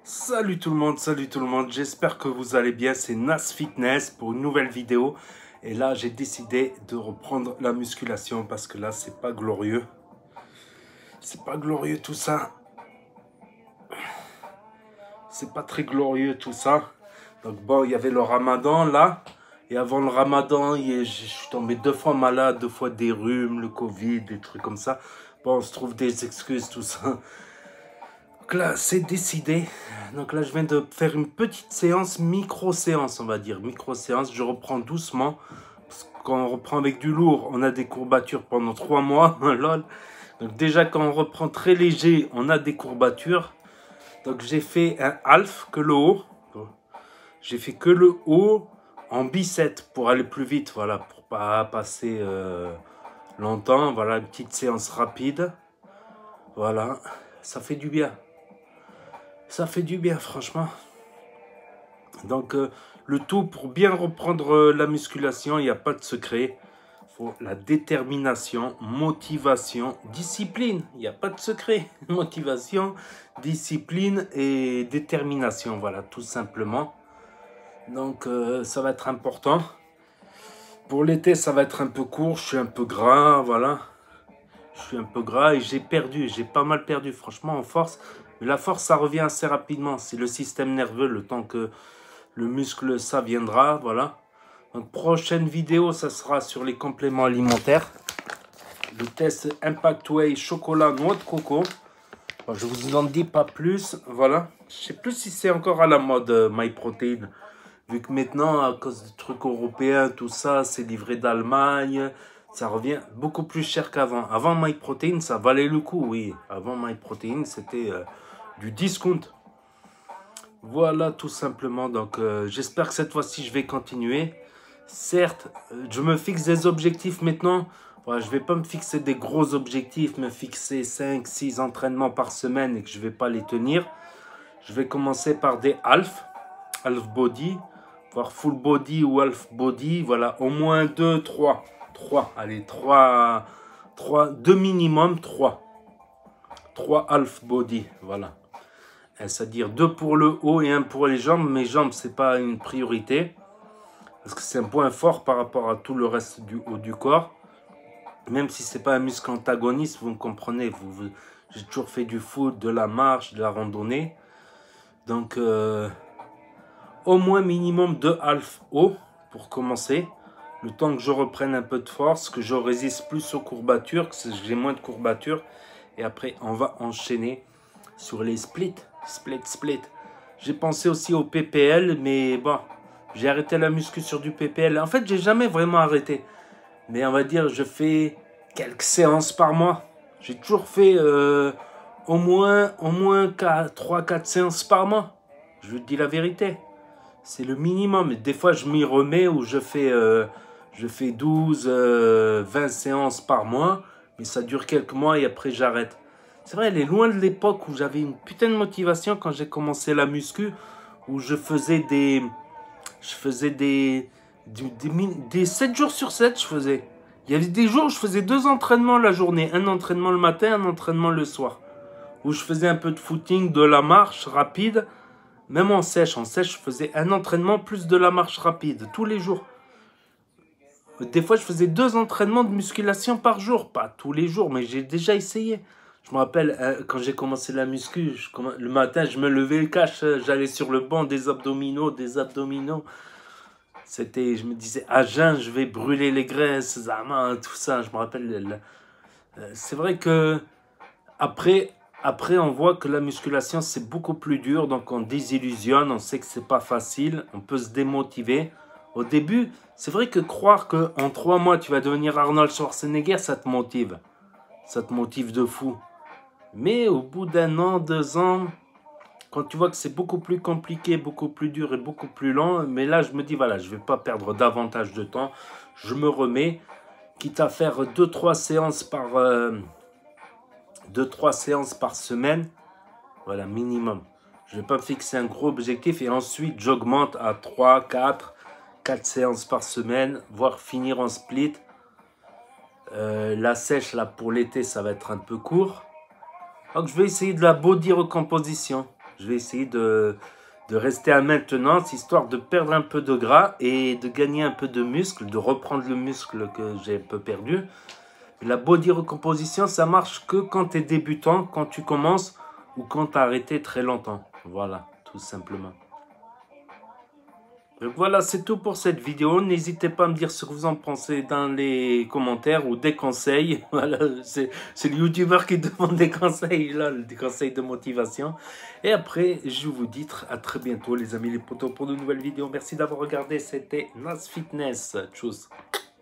Salut tout le monde, j'espère que vous allez bien, c'est Nas Fitness pour une nouvelle vidéo. Et là, j'ai décidé de reprendre la musculation parce que là, c'est pas glorieux. C'est pas glorieux tout ça. C'est pas très glorieux tout ça. Donc bon, il y avait le ramadan là. Et avant le ramadan, je suis tombé 2 fois malade, 2 fois des rhumes, le Covid, des trucs comme ça. Bon, on se trouve des excuses, tout ça. Donc là, c'est décidé. Donc là, je viens de faire une petite séance, micro-séance, on va dire. Micro-séance, je reprends doucement. Parce qu'on reprend avec du lourd, on a des courbatures pendant 3 mois. Lol. Donc déjà, quand on reprend très léger, on a des courbatures. Donc j'ai fait un half, que le haut. J'ai fait que le haut en biceps pour aller plus vite. Voilà, pour pas passer longtemps. Voilà, une petite séance rapide. Voilà, ça fait du bien. Ça fait du bien, franchement. Donc, le tout pour bien reprendre la musculation, il n'y a pas de secret. Il faut la détermination, motivation, discipline. Il n'y a pas de secret. Motivation, discipline et détermination. Voilà, tout simplement. Donc, ça va être important. Pour l'été, ça va être un peu court. Je suis un peu gras, voilà. Je suis un peu gras et j'ai pas mal perdu, franchement, en force. Mais la force, ça revient assez rapidement. C'est le système nerveux, le temps que le muscle, ça viendra, voilà. Donc, prochaine vidéo, ça sera sur les compléments alimentaires. Le test Impact Whey chocolat noix de coco. Bon, je vous en dis pas plus, voilà. Je sais plus si c'est encore à la mode MyProtein. Vu que maintenant, à cause des trucs européens, tout ça, c'est livré d'Allemagne. Ça revient beaucoup plus cher qu'avant. Avant MyProtein, ça valait le coup, oui. Avant MyProtein, c'était du discount. Voilà, tout simplement. Donc, j'espère que cette fois-ci, je vais continuer. Certes, je me fixe des objectifs maintenant. Voilà, je ne vais pas me fixer des gros objectifs, me fixer 5-6 entraînements par semaine et que je ne vais pas les tenir. Je vais commencer par des half body, voire full body ou half body. Voilà, au moins 2, 3. 3, allez, 3, 2 minimum, 3. 3 half body, voilà. C'est-à-dire 2 pour le haut et 1 pour les jambes. Mes jambes, ce n'est pas une priorité. Parce que c'est un point fort par rapport à tout le reste du haut du corps. Même si ce n'est pas un muscle antagoniste, vous me comprenez. J'ai toujours fait du foot, de la marche, de la randonnée. Donc, au moins minimum 2 half haut pour commencer. Le temps que je reprenne un peu de force, que je résiste plus aux courbatures, que j'ai moins de courbatures. Et après, on va enchaîner sur les splits. Split. J'ai pensé aussi au PPL, mais bon, j'ai arrêté la muscu sur du PPL. En fait, j'ai jamais vraiment arrêté. Mais on va dire, je fais quelques séances par mois. J'ai toujours fait au moins 3-4 séances par mois. Je vous dis la vérité. C'est le minimum. Des fois, je m'y remets où je fais 12, 20 séances par mois. Mais ça dure quelques mois et après, j'arrête. C'est vrai, elle est loin de l'époque où j'avais une putain de motivation quand j'ai commencé la muscu, où je faisais des 7 jours sur 7, je faisais. Il y avait des jours où je faisais 2 entraînements la journée, un entraînement le matin, un entraînement le soir, où je faisais un peu de footing, de la marche rapide, même en sèche, je faisais un entraînement plus de la marche rapide, tous les jours. Des fois, je faisais 2 entraînements de musculation par jour, pas tous les jours, mais j'ai déjà essayé. Je me rappelle, quand j'ai commencé la muscu, le matin, je me levais le cache, j'allais sur le banc, des abdominaux. Je me disais, à jeun, je vais brûler les graisses, tout ça. Je me rappelle. C'est vrai que après, on voit que la musculation, c'est beaucoup plus dur. Donc, on désillusionne, on sait que c'est pas facile, on peut se démotiver. Au début, c'est vrai que croire qu'en 3 mois, tu vas devenir Arnold Schwarzenegger, ça te motive. Ça te motive de fou. Mais au bout d'1 an, 2 ans, quand tu vois que c'est beaucoup plus compliqué, beaucoup plus dur et beaucoup plus lent, mais là je me dis voilà, je ne vais pas perdre davantage de temps, je me remets, quitte à faire 2-3 séances par semaine, voilà, minimum. Je ne vais pas me fixer un gros objectif et ensuite j'augmente à 4 séances par semaine, voire finir en split. La sèche là pour l'été, ça va être un peu court. Donc je vais essayer de la body recomposition. Je vais essayer de rester à maintenance, histoire de perdre un peu de gras et de gagner un peu de muscle, de reprendre le muscle que j'ai un peu perdu. La body recomposition, ça marche que quand tu es débutant, quand tu commences ou quand tu as arrêté très longtemps. Voilà, tout simplement. Donc voilà, c'est tout pour cette vidéo. N'hésitez pas à me dire ce que vous en pensez dans les commentaires ou des conseils. Voilà, c'est le youtubeur qui demande des conseils, là, des conseils de motivation. Et après, je vous dis à très bientôt, les amis, les potos, pour de nouvelles vidéos. Merci d'avoir regardé. C'était Nas Fitness. Tchuss.